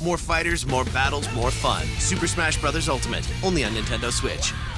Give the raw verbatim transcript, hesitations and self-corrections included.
More fighters, more battles, more fun. Super Smash Bros. Ultimate, only on Nintendo Switch.